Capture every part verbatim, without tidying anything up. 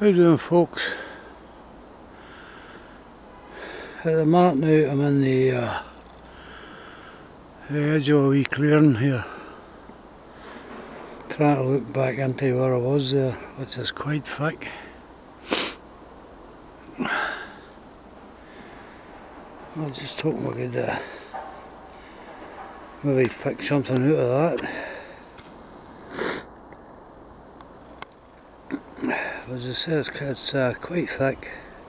How you doing, folks? At the moment now I'm in the, uh, the edge of a wee clearing here, trying to look back into where I was there, which is quite thick. I was just hoping we could uh, maybe pick something out of that. As I say, it's, it's uh, quite thick,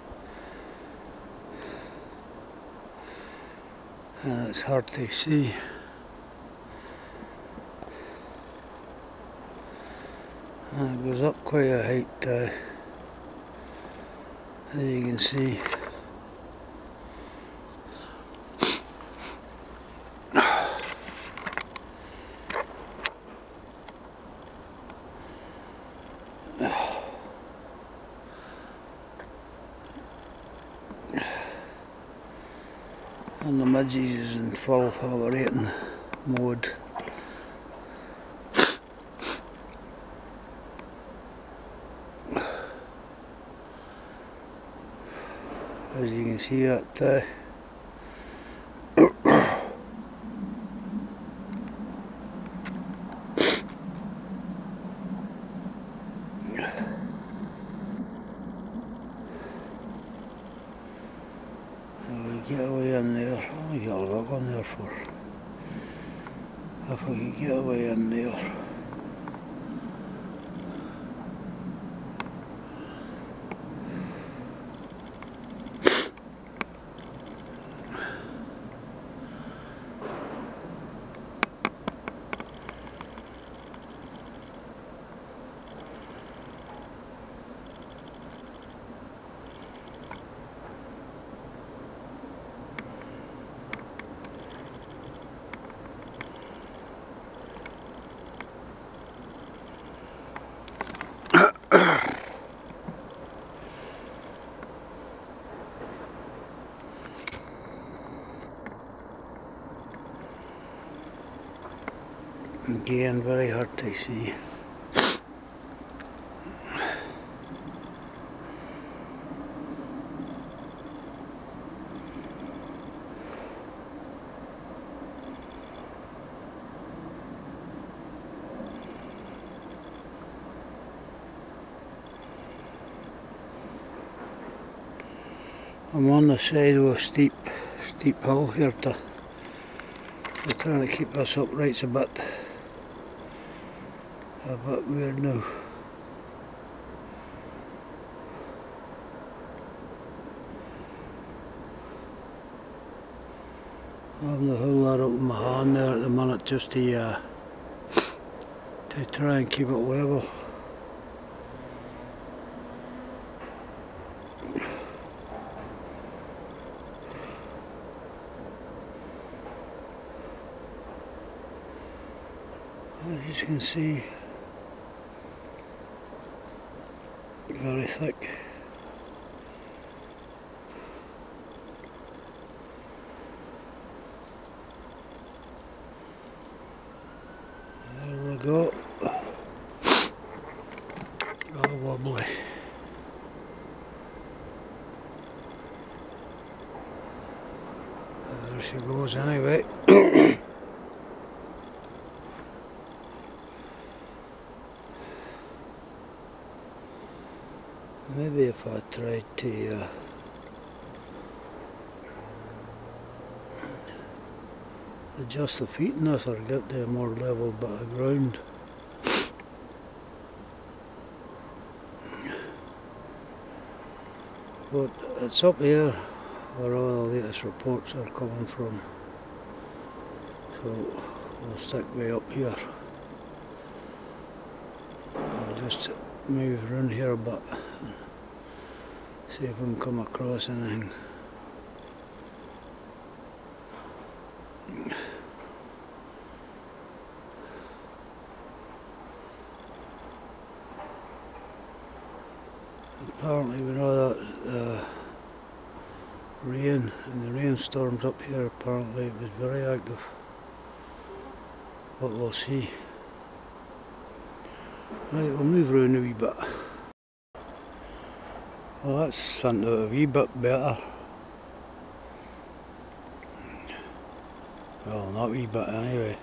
and it's hard to see. And it goes up quite a height, uh, as you can see. And the midges is in full operating mode. As you can see that uh, we get away in there. Oh, we got a log on there for if we could get away in there. Again, very hard to see. I'm on the side of a steep, steep hill here to, I'm trying to keep this upright. It's a bit, a bit weird now. I'm having to hold that up with my hand there at the minute just to, uh, to try and keep it level. As you can see, very thick. There we go. Oh, wobbly. There she goes anyway. Maybe if I tried to uh, adjust the feet in this or get to a more level bit of ground. But it's up here where all the latest reports are coming from. So we'll stick way up here. I'll just move around here a bit. See if we can come across anything. Apparently we know that uh, rain and the rainstorms up here, apparently it was very active. But we'll see. Right, we'll move around a wee bit. Well, that's sent out a wee bit better. Well, not a wee bit anyway.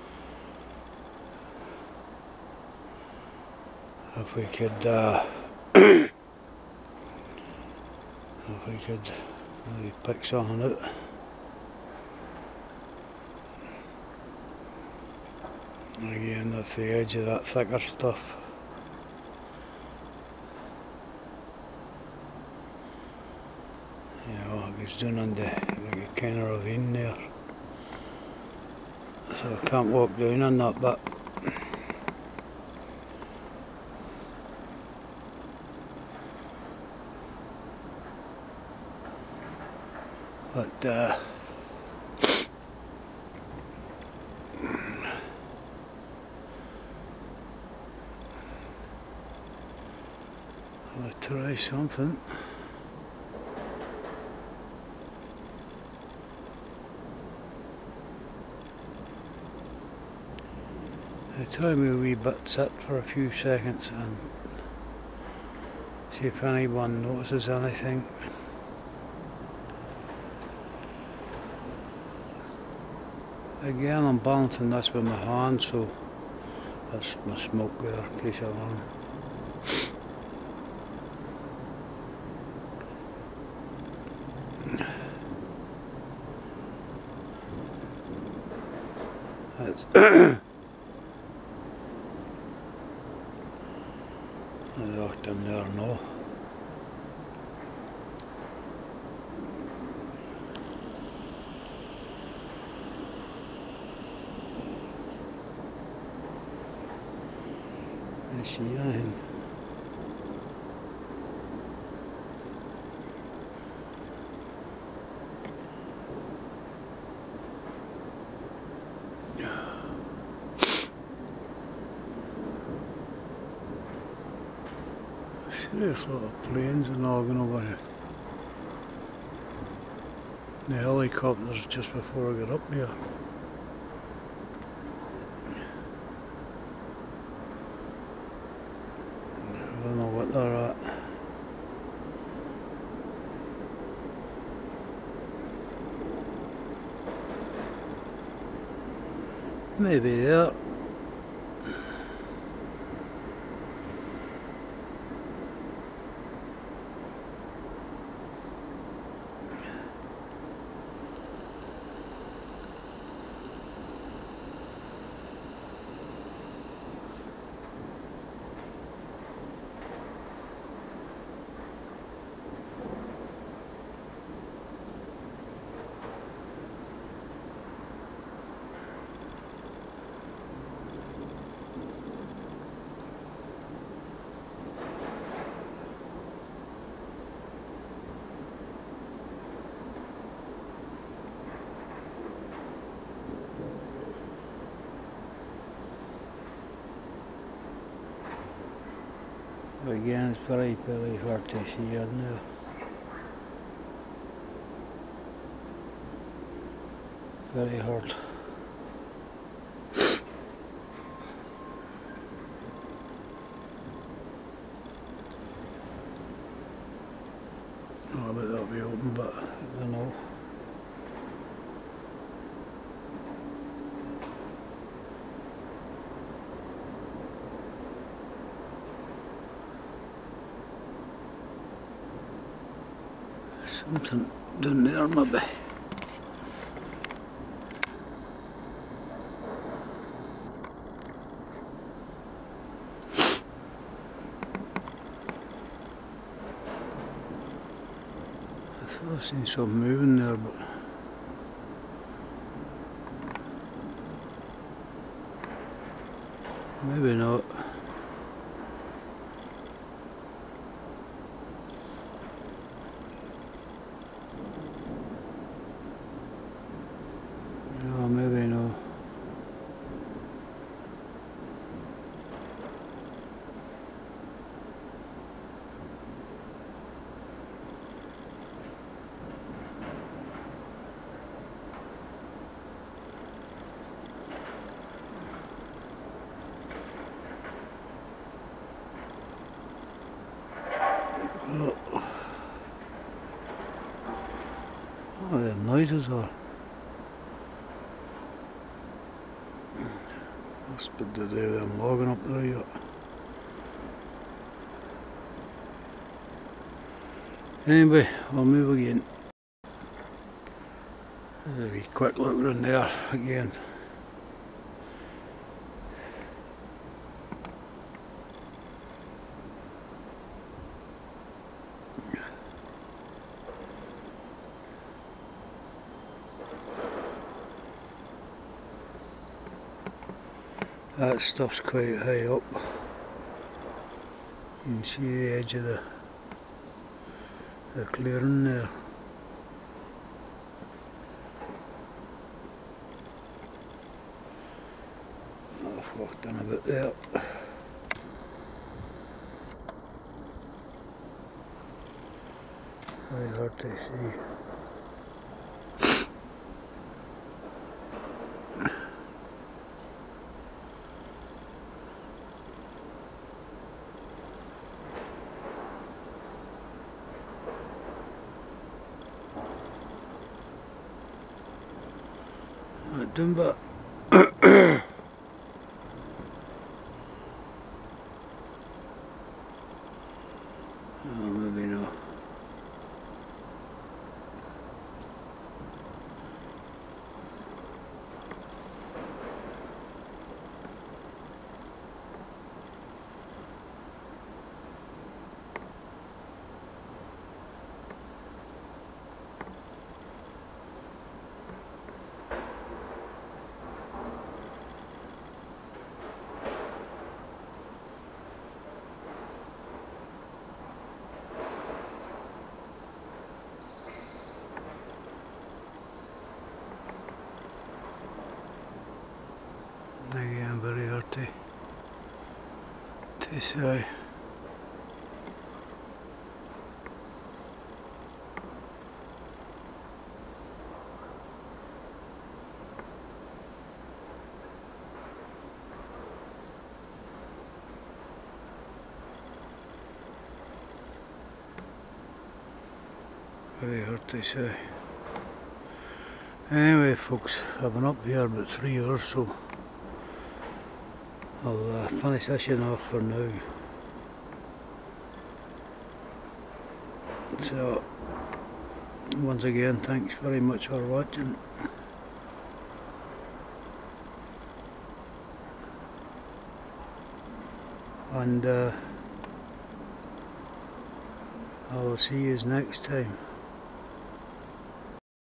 If we could, uh, if we could maybe pick something out. Again, that's the edge of that thicker stuff. You know, it goes down into like a kind of ravine there. So I can't walk down on that bit. But uh, I'll try something. I try my wee bit sit for a few seconds and see if anyone notices anything. Again, I'm balancing this with my hand, so that's my smoke there in case I want. That's I locked him there now. I see anything. Serious lot of planes and all going over here. The helicopters just before I got up here. I don't know what they're at. Maybe there. But again, it's very, very hard to see it now. Very hard. Oh, I bet that'll be open, but I don't know. Something down there maybe. I thought I seen something moving there, but maybe not. No, maybe no. noises or must be to do with them logging up there yet. Anyway, we'll move again. There's a wee quick look around there again. That stuff's quite high up. You can see the edge of the, the clearing there. I've walked in a bit there. Very hard to see. Not done, but oh, maybe no. Again, very hard to, to say. Very hard to say. Anyway folks, I've been up here about three hours, so I'll uh, finish this off for now. So, once again, thanks very much for watching. And uh, I will see you next time.